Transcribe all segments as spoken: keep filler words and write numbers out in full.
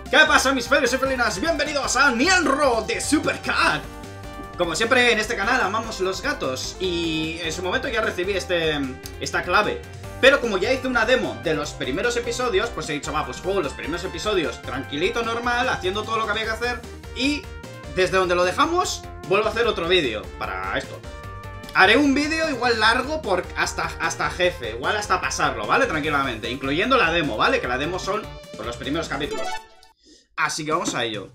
¿Qué pasa, mis felinos y felinas? Bienvenidos a Nienro de Supercat. Como siempre en este canal amamos los gatos. Y en su momento ya recibí este, esta clave. Pero como ya hice una demo de los primeros episodios, pues he dicho, va, pues juego los primeros episodios tranquilito, normal, haciendo todo lo que había que hacer. Y desde donde lo dejamos, vuelvo a hacer otro vídeo para esto. Haré un vídeo igual largo por hasta, hasta jefe, igual hasta pasarlo, ¿vale? Tranquilamente, incluyendo la demo, ¿vale? Que la demo son por los primeros capítulos. Así que vamos a ello.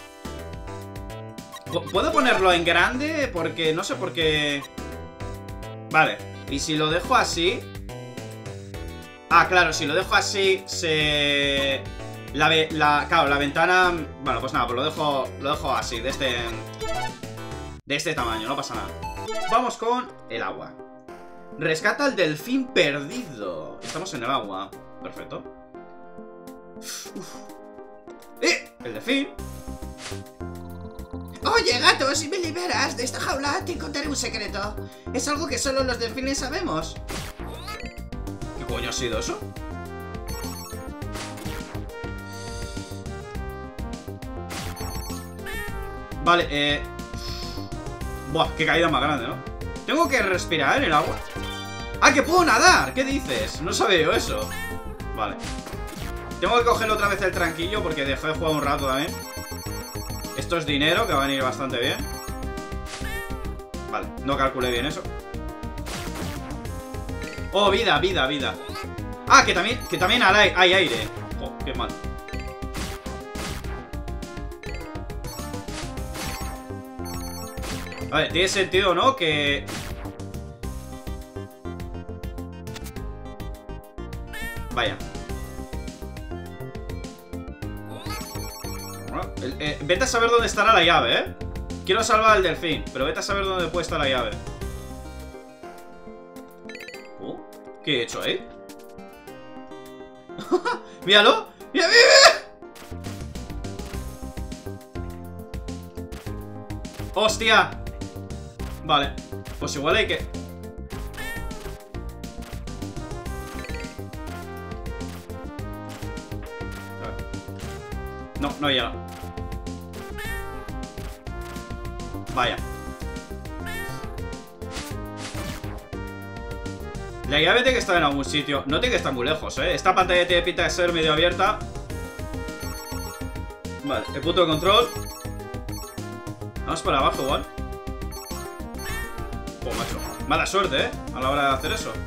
¿Puedo ponerlo en grande? Porque no sé por qué... Vale, y si lo dejo así... Ah, claro, si lo dejo así, se... La, la, claro, la ventana... Bueno, pues nada, pues lo dejo, lo dejo así, de este... De este tamaño, no pasa nada. Vamos con el agua. Rescata al delfín perdido. Estamos en el agua. Perfecto. Uf. ¡Eh! El delfín. Oye, gato, si me liberas de esta jaula, te contaré un secreto. Es algo que solo los delfines sabemos. ¿Qué coño ha sido eso? Vale, eh... Buah, qué caída más grande, ¿no? ¿Tengo que respirar en el agua? ¡Ah, que puedo nadar! ¿Qué dices? No sabía yo eso. Vale. Tengo que coger otra vez el tranquillo porque dejé de jugar un rato también. Esto es dinero, que va a venir bastante bien. Vale, no calculé bien eso. Oh, vida, vida, vida. Ah, que también, que también hay, hay aire. Oh, qué mal. Vale, tiene sentido, ¿no? Que... Vaya. El, eh, vete a saber dónde estará la llave, ¿eh? Quiero salvar al delfín, pero vete a saber dónde puede estar la llave. Oh, ¿qué he hecho ahí? ¡Míralo! ¡Mira, mira, mira! ¡Hostia! Vale, pues igual hay que... No, no llega. Vaya. La llave tiene que estar en algún sitio. No tiene que estar muy lejos, eh. Esta pantalla tiene pinta de ser medio abierta. Vale, el punto de control. Vamos para abajo igual. Oh, macho. Mala suerte, eh, a la hora de hacer eso.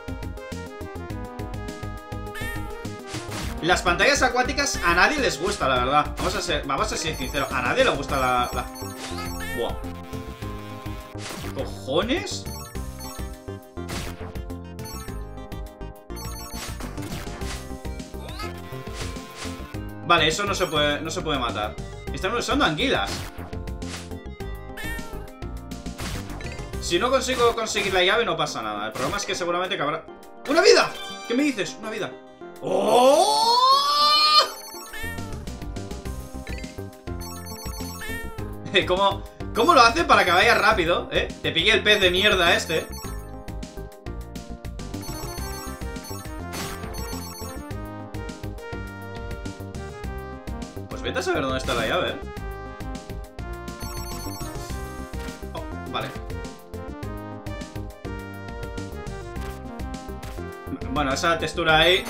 Las pantallas acuáticas a nadie les gusta, la verdad. Vamos a ser, vamos a ser sinceros. A nadie le gusta la... la... Buah. ¿Cojones? Vale, eso no se puede, no se puede matar. Están usando anguilas. Si no consigo conseguir la llave no pasa nada. El problema es que seguramente cabrá... ¡Una vida! ¿Qué me dices? Una vida. ¡Oh! ¿Cómo, ¿Cómo lo hace para que vaya rápido? ¿Eh? Te pille el pez de mierda este. Pues vete a saber dónde está la llave, ¿eh? Oh, vale. Bueno, esa textura ahí...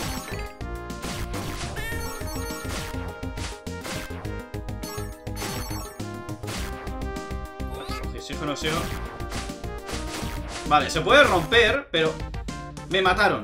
Oxígeno, oxígeno. Vale, se puede romper, pero... Me mataron.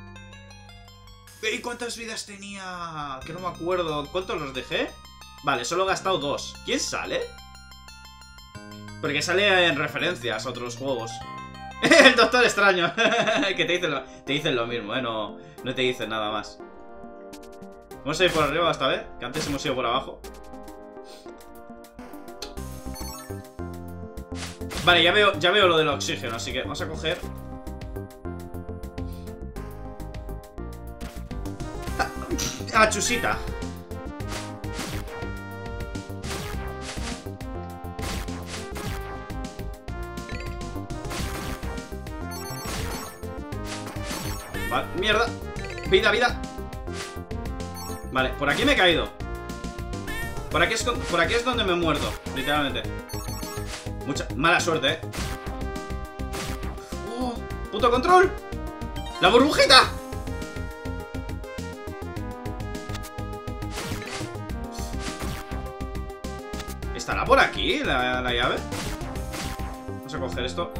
¿Y cuántas vidas tenía? Que no me acuerdo. ¿Cuántos los dejé? Vale, solo he gastado dos. ¿Quién sale? Porque sale en referencias a otros juegos. El Doctor Extraño. Que te dicen, lo, te dicen lo mismo, ¿eh? No, no te dicen nada más. Vamos a ir por arriba esta vez, que antes hemos ido por abajo. Vale, ya veo, ya veo lo del oxígeno, así que vamos a coger... Ah, chusita. Vale, mierda. Vida, vida. Vale, por aquí me he caído. Por aquí es, por aquí es donde me muerdo, literalmente. Mucha mala suerte, eh. Oh, ¡puto control! ¡La burbujita! ¿Estará por aquí la, la llave? Vamos a coger esto.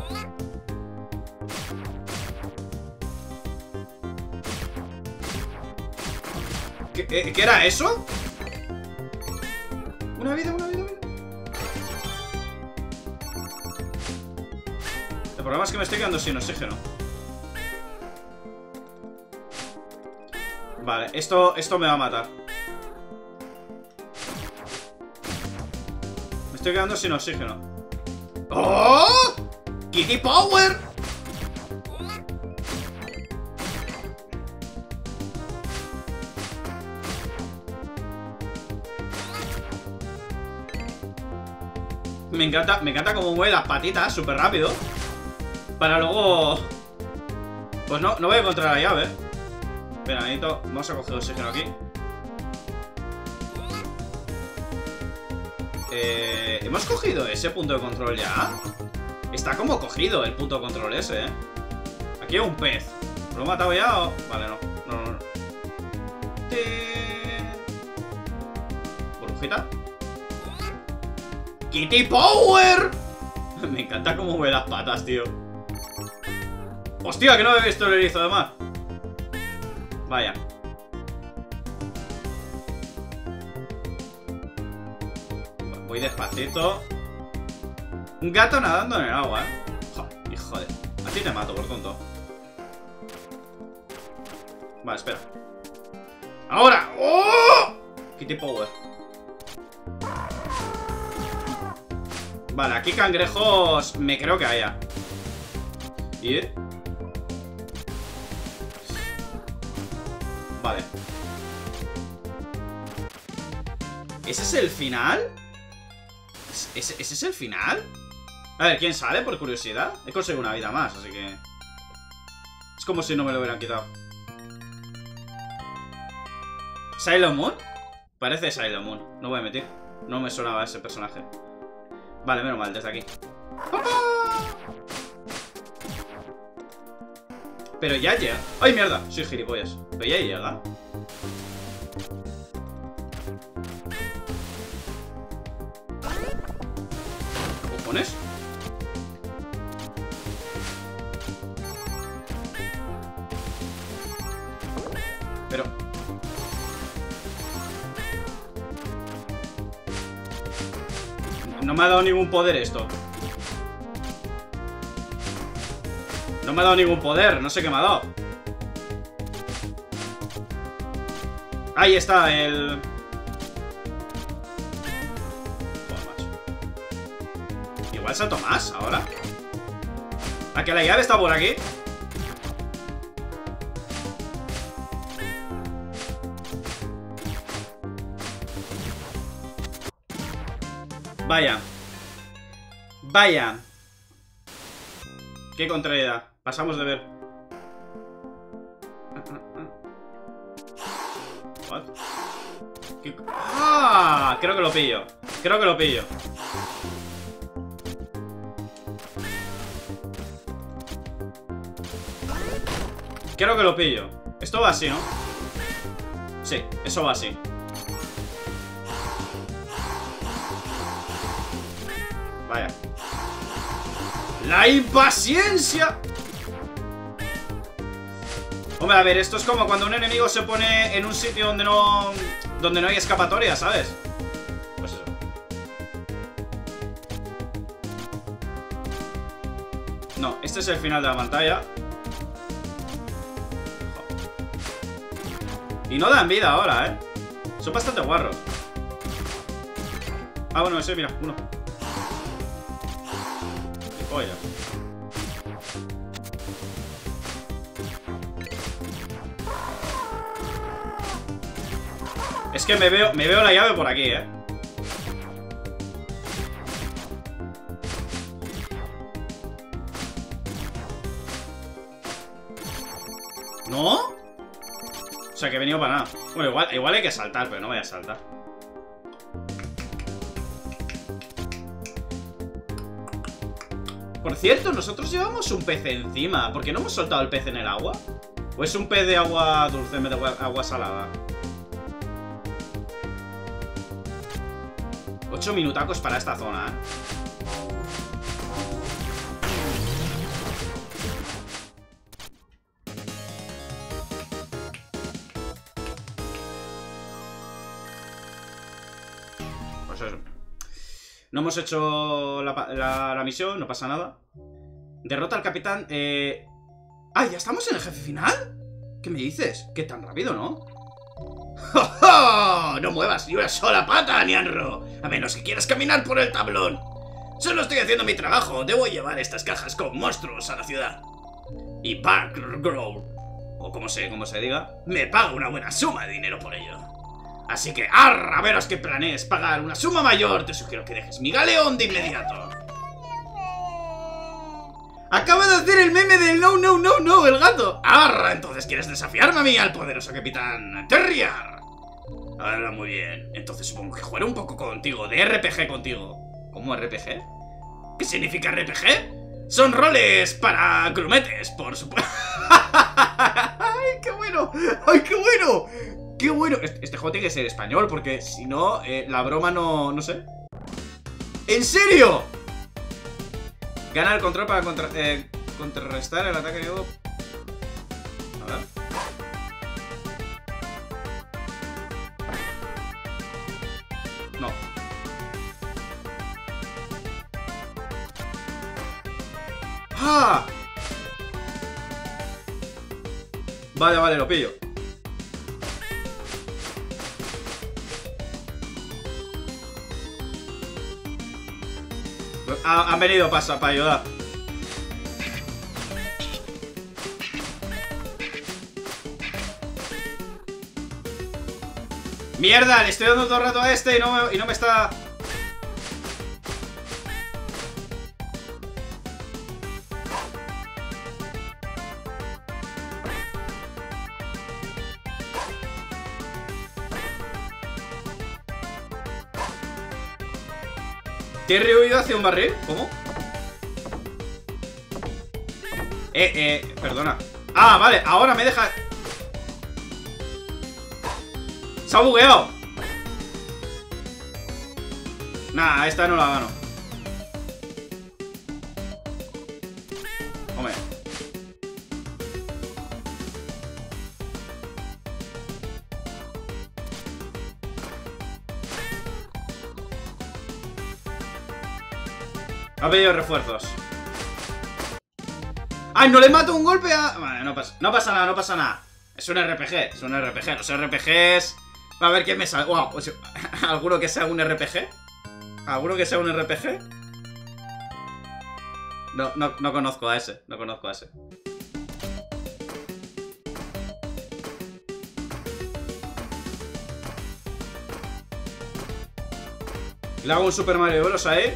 ¿Qué, eh, ¿qué era eso? Una vida, una vida, una vida. El problema es que me estoy quedando sin oxígeno. Vale, esto, esto me va a matar. Me estoy quedando sin oxígeno. ¡Oh! ¡Kitty Power! Me encanta, me encanta cómo mueve las patitas súper rápido. Para luego... Pues no, no voy a encontrar la llave. Espera, necesito... Vamos a coger oxígeno aquí. Eh, ¿Hemos cogido ese punto de control ya? Está como cogido el punto de control ese, ¿eh? Aquí hay un pez. ¿Lo he matado ya o...? Vale, no. No, no, no. ¿Burbujita? ¡Kitty Power! Me encanta cómo mueve las patas, tío. ¡Hostia, que no he visto el erizo de mar! Vaya. Voy despacito. Un gato nadando en el agua, ¿eh? Joder, hijo de... A ti te mato, por tonto. Vale, espera. ¡Ahora! ¡Oh! Kitty Power. Vale, aquí cangrejos me creo que haya. ¿Y? Vale. ¿Ese es el final? ¿Ese, ¿Ese es el final? A ver, ¿quién sale? Por curiosidad. He conseguido una vida más, así que... Es como si no me lo hubieran quitado. ¿Sailor Moon? Parece Sailor Moon. No voy a mentir. No me sonaba ese personaje. Vale, menos mal, desde aquí. Pero ya llega. ¡Ay, mierda! Soy gilipollas. Pero ya llega. ¿Qué cojones? Pero... No me ha dado ningún poder esto. No me ha dado ningún poder. No sé qué me ha dado. Ahí está el... Joder, macho. Igual salto más ahora. ¿A que la llave está por aquí? Vaya. Vaya. Qué contrariedad. Pasamos de ver. What? ¿Qué? ¡Ah! Creo que lo pillo. Creo que lo pillo. Creo que lo pillo. Esto va así, ¿no? Sí, eso va así. Vaya. ¡La impaciencia! Hombre, a ver, esto es como cuando un enemigo se pone en un sitio donde no... Donde no hay escapatoria, ¿sabes? Pues eso. No, este es el final de la pantalla. Y no dan vida ahora, ¿eh? Son bastante guarros. Ah, bueno, ese, mira, uno. Oye. Es que me veo, me veo la llave por aquí, ¿eh? ¿No? O sea, que he venido para nada. Bueno, igual, igual hay que saltar, pero no voy a saltar. Por cierto, nosotros llevamos un pez encima. ¿Por qué no hemos soltado el pez en el agua? ¿O es un pez de agua dulce en vez de agua, agua salada? Ocho minutacos para esta zona, ¿eh? Pues eso. No hemos hecho la, la, la misión, no pasa nada. Derrota al capitán. Eh... ¡Ah, ya estamos en el jefe final! ¿Qué me dices? ¿Qué tan rápido, no? ¡Jo, jo! No muevas ni una sola pata, Nianro, a menos que quieras caminar por el tablón. Solo estoy haciendo mi trabajo. Debo llevar estas cajas con monstruos a la ciudad. Y Barkgrove, o como se, como se diga, me paga una buena suma de dinero por ello. Así que, arra, a veros que planees pagar una suma mayor. Te sugiero que dejes mi galeón de inmediato. Acaba de hacer el meme del no, no, no, no, el gato. Arra, entonces quieres desafiarme a mí, al poderoso capitán Terrier. Ahora, muy bien. Entonces supongo que jugaré un poco contigo, de R P G contigo. ¿Cómo R P G? ¿Qué significa R P G? Son roles para grumetes, por supuesto. ¡Ay, qué bueno! ¡Ay, qué bueno! ¡Qué bueno! Este, este juego tiene que ser español, porque si no, eh, la broma no... no sé. ¿En serio? Gana el control para contra, eh, contrarrestar el ataque de... A ver. No. ¡Ah! Vale, vale, lo pillo. Ha, han venido para, para ayudar. ¡Mierda! Le estoy dando todo el rato a este y no me, y no me está... ¿Te he rehuido hacia un barril? ¿Cómo? Eh, eh, perdona. Ah, vale, ahora me deja... Se ha bugueado. Nah, esta no la gano. Hombre. Ha pedido refuerzos. ¡Ay, no le mato un golpe a...! Vale, no pasa, no pasa nada, no pasa nada. Es un R P G, es un R P G. Los R P Gs... Va a ver quién me sale. Wow, o sea, ¿alguno que sea un R P G? ¿Alguno que sea un R P G? No, no, no conozco a ese. No conozco a ese. Le hago un Super Mario Bros. Ahí.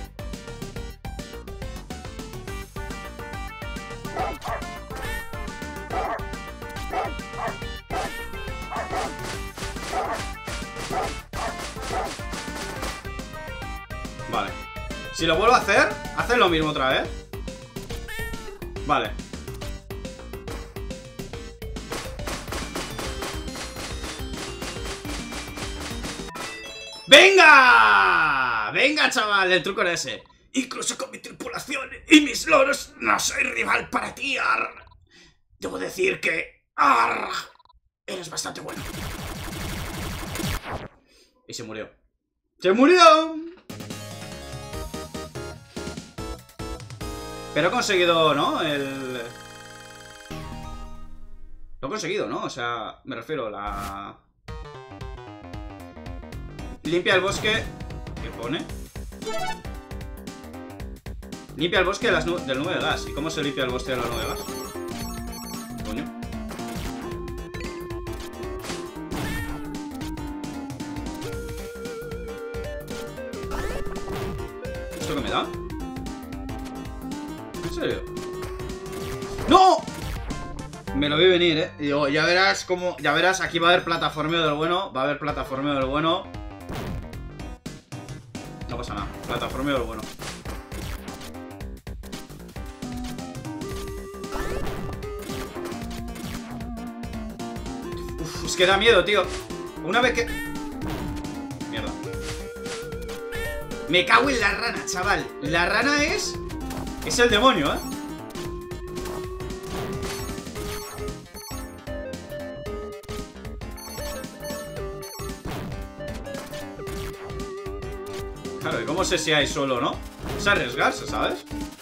Vale. Si lo vuelvo a hacer, hacer lo mismo otra vez. Vale. ¡Venga! ¡Venga, chaval! El truco era ese. Incluso con mi tripulación y mis loros, no soy rival para ti, Arr. Debo decir que... Arr, eres bastante bueno. Y se murió. ¡Se murió! Pero he conseguido, ¿no? El... Lo he conseguido, ¿no? O sea, me refiero a la... Limpia el bosque... ¿Qué pone? Limpia el bosque de las nu del nube de gas. ¿Y cómo se limpia el bosque de la nube de gas? Coño. ¿Esto qué me da? ¿En serio? ¡No! Me lo vi venir, eh. Y digo, ya verás cómo... Ya verás, aquí va a haber plataformeo del bueno. Va a haber plataformeo del bueno. No pasa nada. Plataformeo del bueno. Uf, es que da miedo, tío. Una vez que... Mierda. Me cago en la rana, chaval. La rana es... Es el demonio, ¿eh? Claro, ¿y cómo sé si hay solo o no? Es arriesgarse, ¿sabes?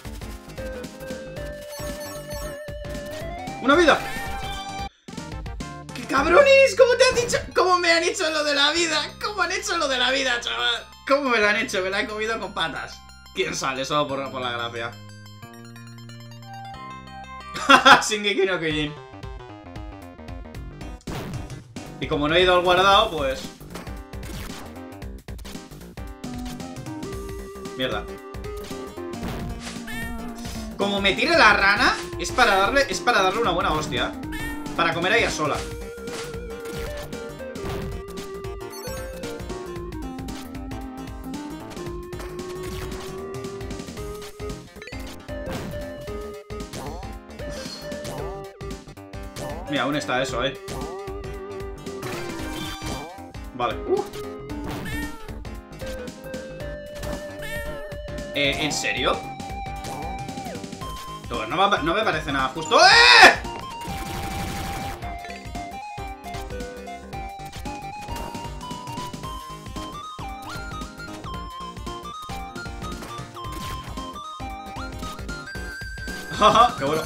¡Una vida! ¡Qué cabrones! ¿Cómo te han dicho? ¿Cómo me han hecho lo de la vida? ¿Cómo han hecho lo de la vida, chaval? ¿Cómo me lo han hecho? Me la he comido con patas. ¿Quién sale? Solo por, por la gracia. Shingeki no Kyojin. Y como no he ido al guardado, pues... Mierda. Como me tire la rana, es para darle, es para darle una buena hostia. Para comer a ella sola. Mira, aún está eso, eh. Vale. Uh. Eh, ¿en serio? No, no, me, no me parece nada justo. ¡Eh! Jaja, qué bueno.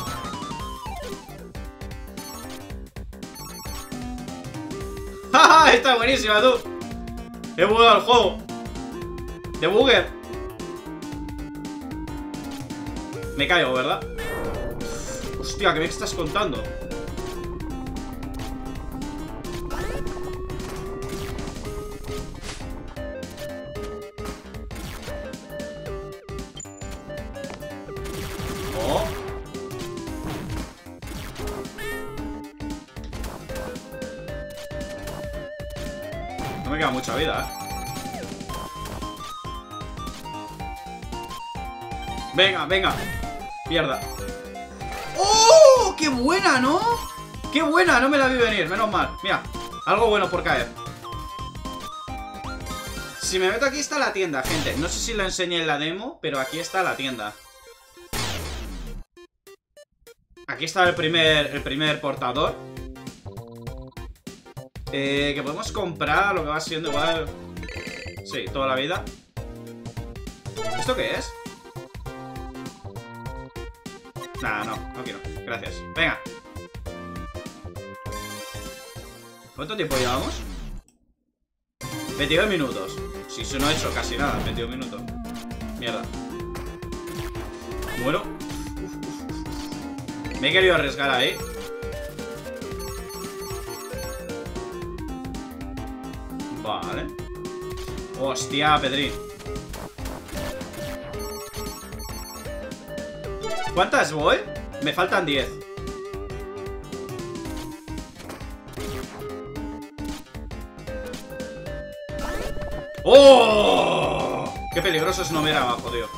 Jaja, está buenísima, tú. He bugueado el juego. De bugger. Me caigo, ¿verdad? Hostia, ¿qué me estás contando? Oh. No me queda mucha vida, ¿eh? Venga, venga. Mierda. ¡Oh! ¡Qué buena!, ¿no? ¡Qué buena! No me la vi venir, menos mal. Mira, algo bueno por caer. Si me meto aquí está la tienda, gente. No sé si la enseñé en la demo, pero aquí está la tienda. Aquí está el primer, el primer portador. Eh, que podemos comprar lo que va siendo igual. Sí, toda la vida. ¿Esto qué es? Nah, no, no quiero. Gracias. Venga. ¿Cuánto tiempo llevamos? veintidós minutos. Si eso no he hecho casi nada, veintidós minutos. Mierda. Muero. Uf, uf, uf. Me he querido arriesgar ahí. Vale. Hostia, Pedrín. ¿Cuántas voy? Me faltan diez. ¡Oh! Qué peligroso es no ver abajo, tío.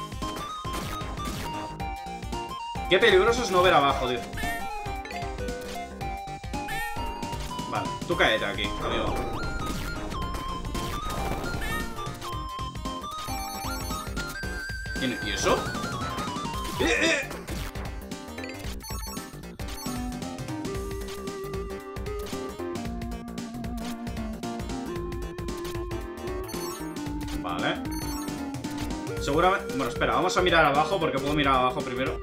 Qué peligroso es no ver abajo, tío. Vale, tú cállate aquí, amigo. ¿Y eso? ¡Eh, eh! Vale. Seguramente... Bueno, espera, vamos a mirar abajo porque puedo mirar abajo primero.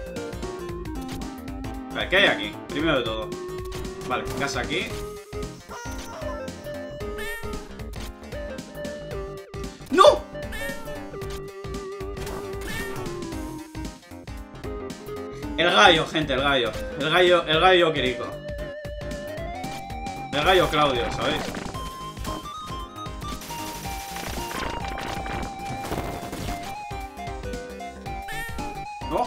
A ver, ¿qué hay aquí? Primero de todo. Vale, gas aquí. ¡No! El gallo, gente, el gallo. El gallo, el gallo Kiriko. El gallo Claudio, ¿sabéis? No.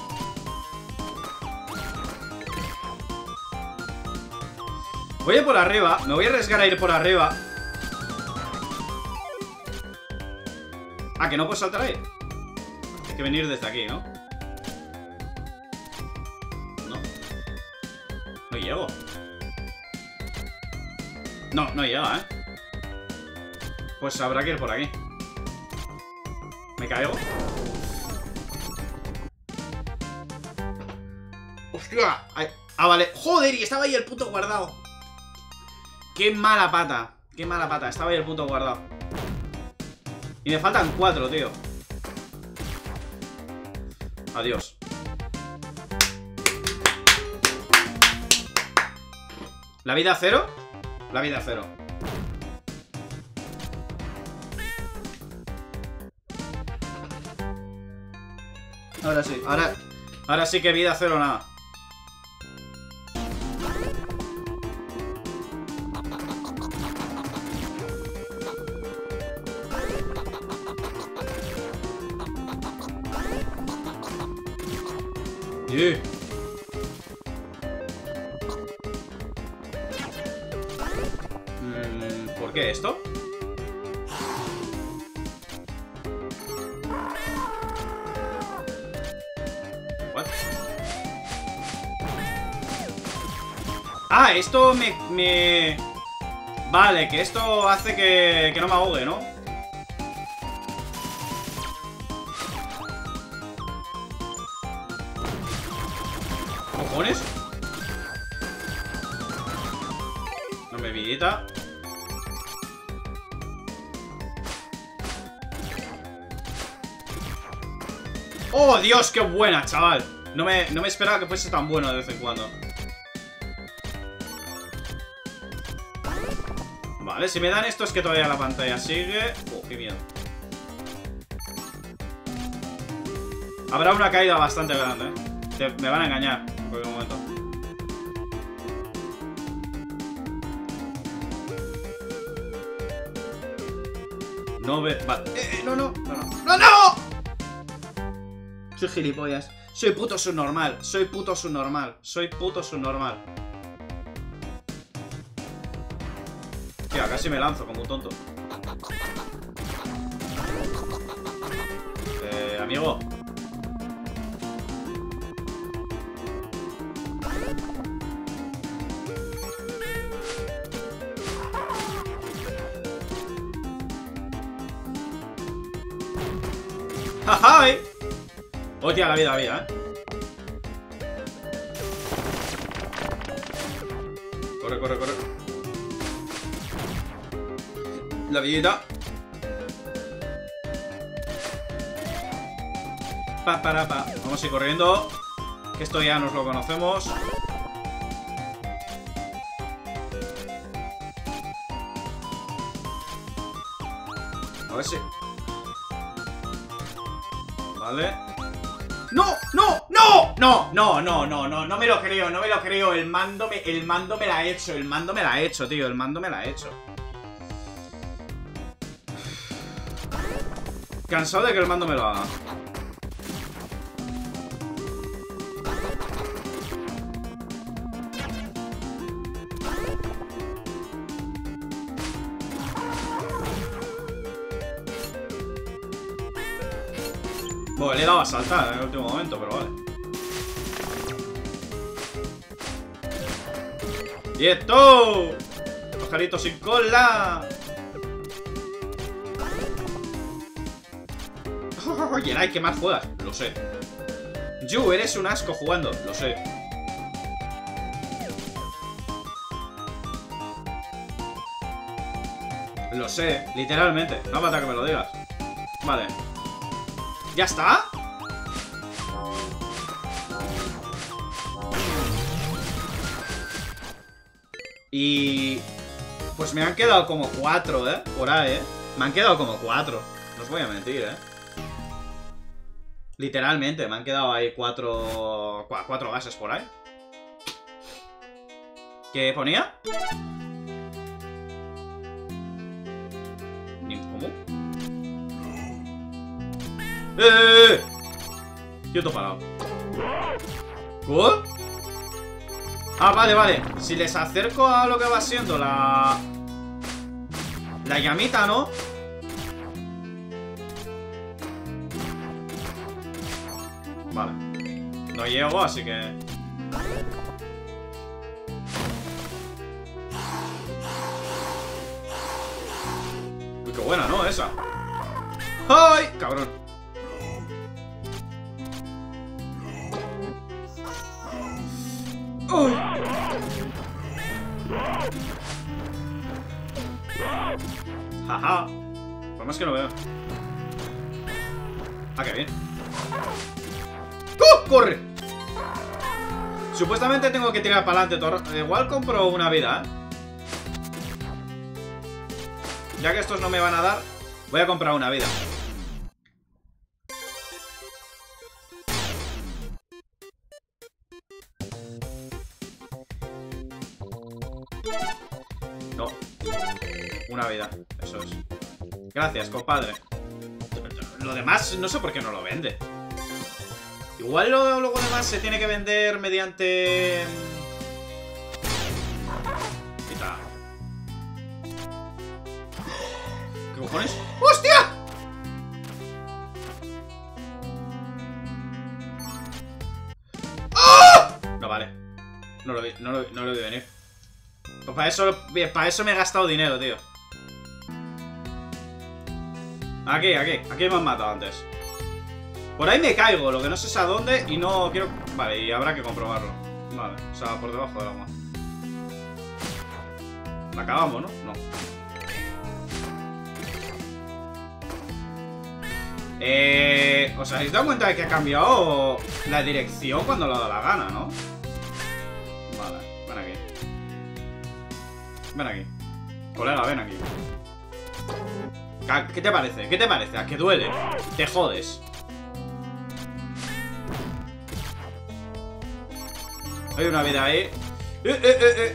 Voy a ir por arriba. Me voy a arriesgar a ir por arriba. Ah, que no puedo saltar ahí. Hay que venir desde aquí, ¿no? No. No llego. No, no llega, ¿eh? Pues habrá que ir por aquí. ¿Me caigo? ¡Hostia! Ay. Ah, vale. ¡Joder! Y estaba ahí el puto guardado. ¡Qué mala pata! ¡Qué mala pata! Estaba ahí el puto guardado. Y me faltan cuatro, tío. Adiós. ¿La vida cero? La vida cero. Ahora sí, ahora, ahora sí que vida cero nada. Yeah. Mm, ¿por qué esto? What? Ah, esto me, me... Vale, que esto hace que, que no me ahogue, ¿no? ¿Cojones? No me vidita. ¡Oh, Dios! ¡Qué buena, chaval! No me, no me esperaba que fuese tan bueno de vez en cuando. Vale, si me dan esto es que todavía la pantalla sigue. ¡Oh, qué miedo! Habrá una caída bastante grande, ¿eh? Te, me van a engañar por un momento. No ve... Vale. Eh, eh, no, no, no, no. ¡No, no! Soy gilipollas. Soy puto subnormal. Soy puto subnormal. Soy puto subnormal. Tío, casi me lanzo como un tonto. Eh, amigo. ¡Jajay! Hostia, la vida, la vida, ¿eh? Corre, corre, corre. La vidita. Pa, para, pa. Vamos a ir corriendo. Que esto ya nos lo conocemos. A ver si... Vale. ¡No! ¡No! ¡No! No, no, no, no, no, no me lo creo, no me lo creo. El mando me, el mando me la ha hecho, el mando me la ha hecho, tío. El mando me la ha hecho. Cansado de que el mando me lo haga. Bueno, le he dado a saltar en el último momento, pero vale. ¡Quieto! ¡Pajarito sin cola! Oye, Nike, ¿qué más juegas? Lo sé. Yu, eres un asco jugando. Lo sé. Lo sé, literalmente. No falta que me lo digas. Vale. ¿Ya está? Y... pues me han quedado como cuatro, ¿eh? Por ahí, ¿eh? Me han quedado como cuatro. No os voy a mentir, ¿eh? Literalmente, me han quedado ahí cuatro... Cuatro gases por ahí. ¿Qué ponía? ¿Cómo? ¡Eh! eh, eh! Quieto parado. ¿Qué? Ah, vale, vale. Si les acerco a lo que va siendo la... la llamita, ¿no? Vale. No llego, así que... esa. ¡Ay! Cabrón. ¡Uy! Jaja. Por más que no veo. Ah, qué bien. ¡Uh! ¡Corre! Supuestamente tengo que tirar para adelante. Igual compro una vida, ¿eh? Ya que estos no me van a dar, voy a comprar una vida. No. Una vida. Eso es. Gracias, compadre. Lo demás, no sé por qué no lo vende. Igual lo, luego demás se tiene que vender mediante... Quita. ¿Qué cojones? ¡Hostia! ¡Oh! No, vale. No lo vi, no lo, no lo vi venir. Pues para eso, para eso me he gastado dinero, tío. Aquí, aquí. Aquí me han matado antes. Por ahí me caigo, lo que no sé es a dónde y no quiero... Vale, y habrá que comprobarlo. Vale, o sea, por debajo del agua. La acabamos, ¿no? No. Eh... ¿Os habéis dado cuenta de que ha cambiado la dirección cuando le ha dado la gana, no? Vale, ven aquí. Ven aquí. Colega, ven aquí. ¿Qué te parece? ¿Qué te parece? ¿A que duele? Te jodes. Hay una vida ahí. Eh, eh, eh, eh.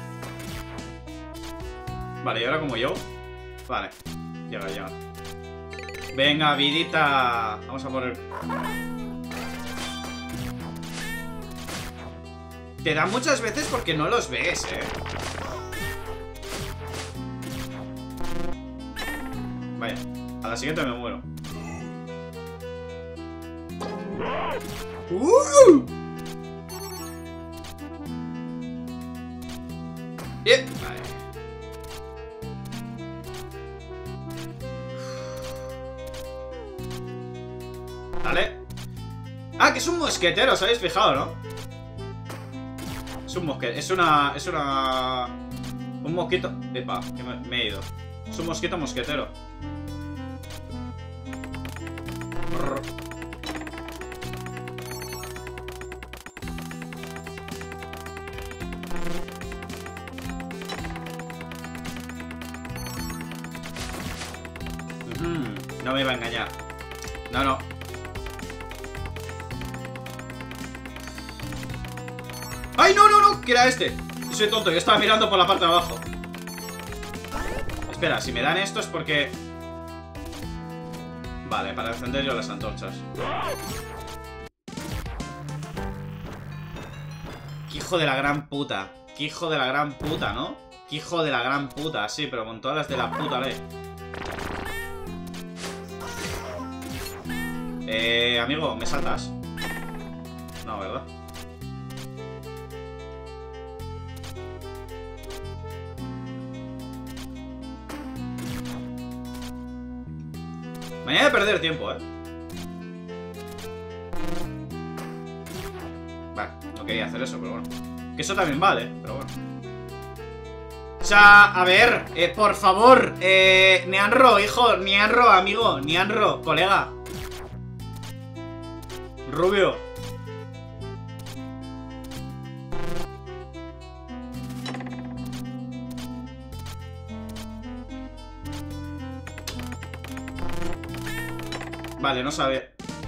Vale, y ahora como yo. Vale, llega, llega. Venga, vidita. Vamos a poner... Te dan muchas veces porque no los ves, eh. Vaya, a la siguiente me muero. ¡Uh! Bien, vale. Vale. Ah, que es un mosquetero, ¿os habéis fijado, no? Es un mosquetero, es una... Es una... Un mosquito... Epa, que me, me he ido. Es un mosquito mosquetero. Brr. Mm, no me iba a engañar. No, no. ¡Ay, no, no, no! ¿Qué era este? Yo soy tonto, yo estaba mirando por la parte de abajo. Espera, si me dan esto es porque... Vale, para encender yo las antorchas. ¡Qué hijo de la gran puta! ¡Qué hijo de la gran puta!, ¿no? ¡Qué hijo de la gran puta! Sí, pero con todas las de la puta ley. Eh, amigo, ¿me saltas? No, ¿verdad? Me voy a perder tiempo, eh. Vale, no quería hacer eso, pero bueno. Que eso también vale, pero bueno. O sea, a ver, eh, por favor, eh, Nianro, hijo, Nianro, amigo, Nianro, colega. Rubio. Vale, no sabía.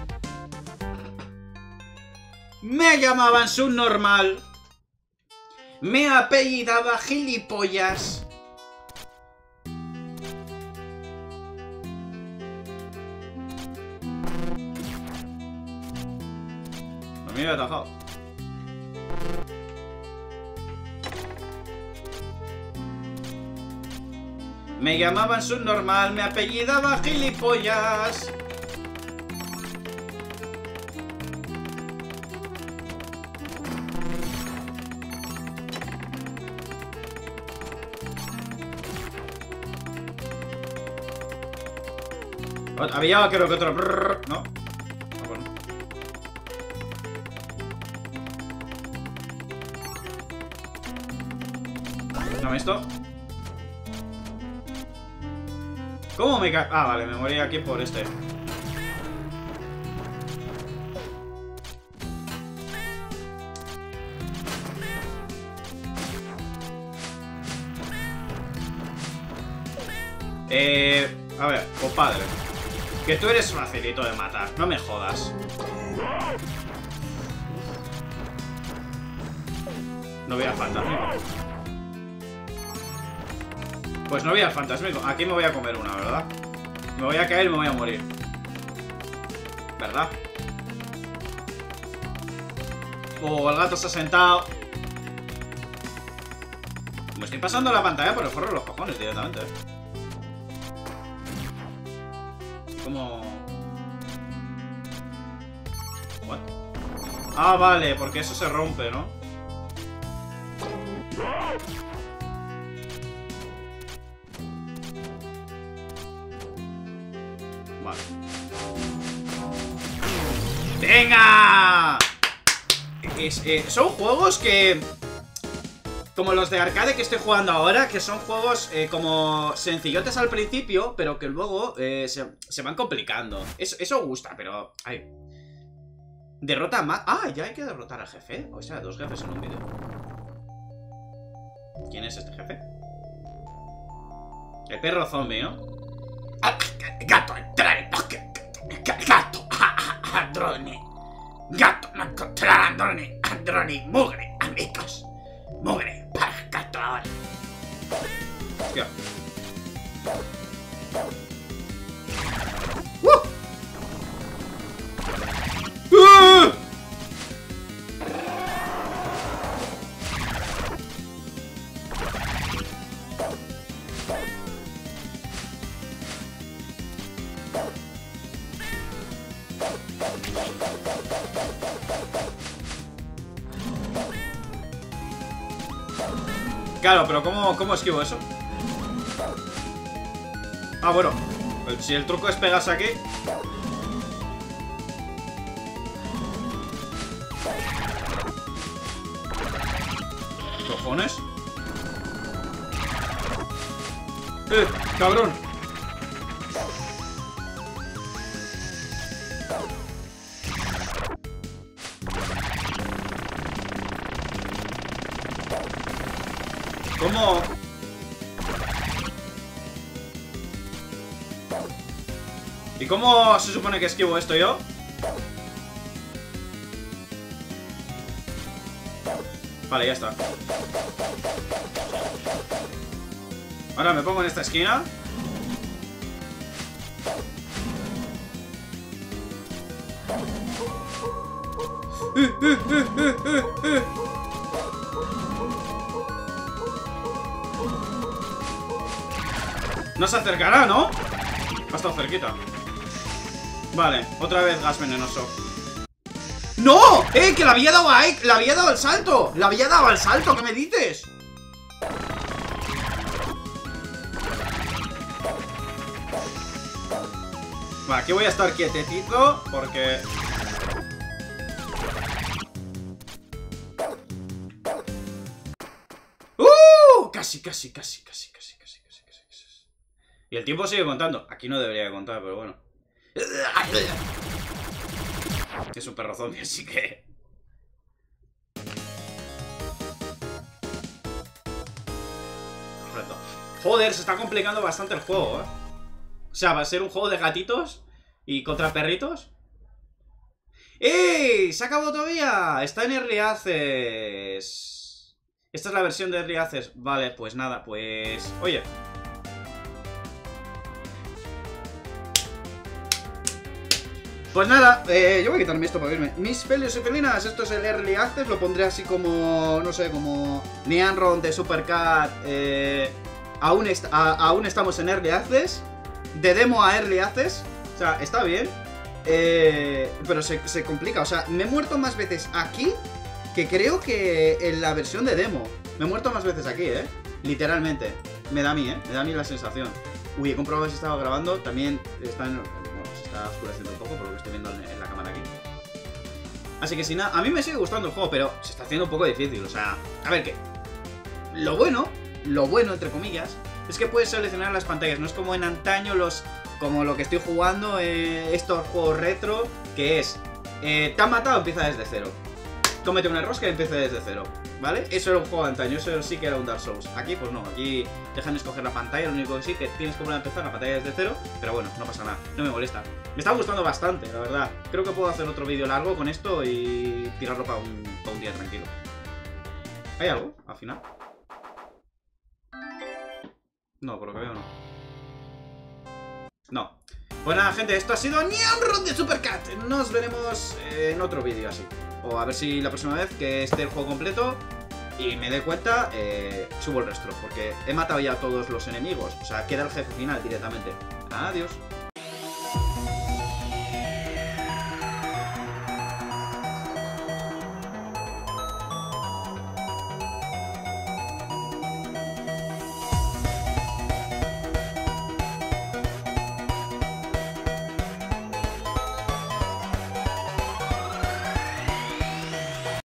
Me llamaban subnormal. Me apellidaba gilipollas. No me había atajado. Me llamaban subnormal, me apellidaba gilipollas. Había creo que otro... Brrr, ¿no? Ah, bueno. ¿No esto? ¿Cómo me cae? Ah, vale, me morí aquí por este. Eh... A ver, compadre. Que tú eres facilito de matar, no me jodas. No voy al fantasmico. Pues no voy al fantasmico. Aquí me voy a comer una, ¿verdad? Me voy a caer y me voy a morir. ¿Verdad? Oh, el gato se ha sentado. Me estoy pasando la pantalla por el forro de los cojones directamente, ¿eh? ¿Cómo? ¿What? Ah, vale, porque eso se rompe, ¿no? Vale. ¡Venga! Es, eh, son juegos que... Como los de arcade que estoy jugando ahora, que son juegos eh, como sencillotes al principio, pero que luego eh, se, se van complicando. Eso, eso gusta, pero... Ay. Derrota más... Ah, ya hay que derrotar al jefe. O sea, dos jefes en un vídeo. ¿Quién es este jefe? El perro zombie, ¿no? Gato, entrare, gato, androni. Gato, no encontrar androni, androni, mugre, amigos. Mugre, para gato ahora. Hostia. ¡Uh! ¡Uh! Claro, pero ¿cómo, cómo esquivo eso? Ah, bueno. Si el truco es pegarse aquí. ¿Cojones? ¡Eh, cabrón! ¿Cómo? ¿Y cómo se supone que esquivo esto yo? Vale, ya está. Ahora me pongo en esta esquina. ¡Eh, eh, eh, eh, eh, eh! No se acercará, ¿no? Ha estado cerquita. Vale, otra vez gas venenoso. ¡No! ¡Eh! ¡Que le había dado a Ike! ¡Le había dado el salto! ¡Le había dado al salto! ¿Qué me dices? Vale, aquí voy a estar quietecito porque... ¡Uh! Casi, casi, casi, casi, casi, casi, casi, casi. Y el tiempo sigue contando. Aquí no debería contar, pero bueno. Es un perro zombie, así que... Correcto. Joder, se está complicando bastante el juego, ¿eh? O sea, va a ser un juego de gatitos y contra perritos. ¡Ey! ¡Se acabó todavía! Está en Early Access. Esta es la versión de Early Access. Vale, pues nada, pues... Oye... Pues nada, eh, yo voy a quitarme esto para irme. Mis felios y felinas, esto es el Early Access. Lo pondré así como, no sé, como Neon Run de Supercat. eh, aún, est a aún estamos en Early Access. De demo a Early Access. O sea, está bien, eh, pero se, se complica. O sea, me he muerto más veces aquí que creo que en la versión de demo. Me he muerto más veces aquí, eh, literalmente. Me da a mí, eh, me da a mí la sensación. Uy, he comprobado si estaba grabando. También está en... está oscureciendo un poco por lo que estoy viendo en, en la cámara aquí. Así que si nada, a mí me sigue gustando el juego, pero se está haciendo un poco difícil. O sea, a ver qué. Lo bueno, lo bueno entre comillas, es que puedes seleccionar las pantallas. No es como en antaño los, como lo que estoy jugando, eh, estos juegos retro, que es, eh, te han matado, empieza desde cero. Cómete una rosca y empieza desde cero, ¿vale? Eso era un juego de antaño, eso sí que era un Dark Souls. Aquí pues no, aquí dejan escoger la pantalla, lo único que sí que tienes que volver a empezar la pantalla desde cero, pero bueno, no pasa nada, no me molesta. Me está gustando bastante, la verdad. Creo que puedo hacer otro vídeo largo con esto y tirarlo para un, para un día tranquilo. ¿Hay algo al final? No, por lo que veo no. No. Pues nada, gente, esto ha sido Neon de Supercat. Nos veremos en otro vídeo así. O a ver si la próxima vez que esté el juego completo y me dé cuenta, eh, subo el resto. Porque he matado ya a todos los enemigos. O sea, queda el jefe final directamente. Adiós.